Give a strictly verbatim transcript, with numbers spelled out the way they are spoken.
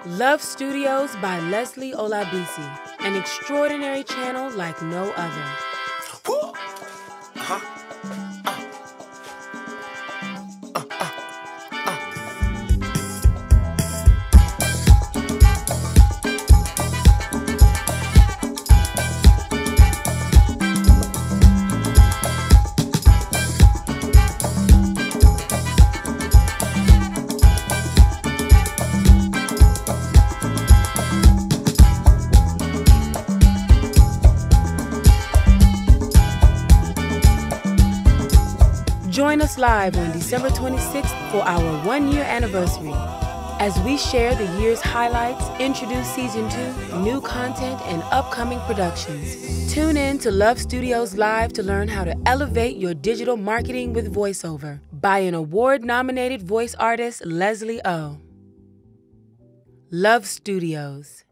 Love Studios by Leslie Olabisi, an extraordinary channel like no other. Uh-huh. Join us live on December twenty-sixth for our one-year anniversary as we share the year's highlights, introduce Season two, new content, and upcoming productions. Tune in to Love Studios Live to learn how to elevate your digital marketing with voiceover by an award-nominated voice artist, Leslie O. Love Studios.